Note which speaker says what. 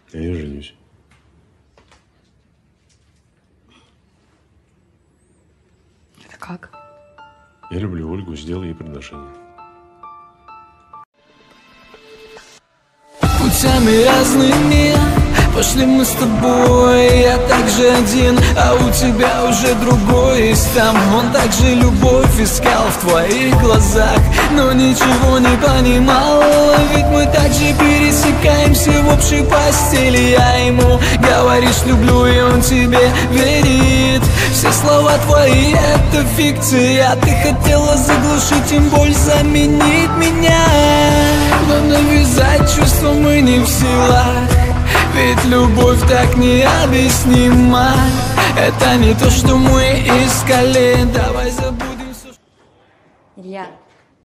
Speaker 1: А я женюсь.
Speaker 2: Это как?
Speaker 1: Я люблю Ольгу, сделай ей предложение.
Speaker 3: Путями разными пошли мы с тобой, я также один, а у тебя уже другой есть там. Он также любовь искал в твоих глазах, но ничего не понимал, ведь мы также пересекаемся в общей постели. Я ему говоришь люблю, и он тебе верит. Все слова твои это фикция, ты хотела заглушить им боль, заменить меня, но навязать чувства мы не в силах. Ведь любовь так необъяснима. Это не то, что мы искали. Давай забудем все.
Speaker 2: Илья.